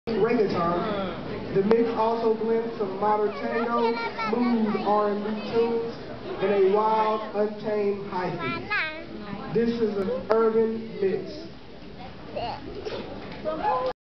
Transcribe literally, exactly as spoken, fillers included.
reggaeton. The mix also blends some modern tango, smooth R and B tunes, and a wild, untamed hyphy. This is an urban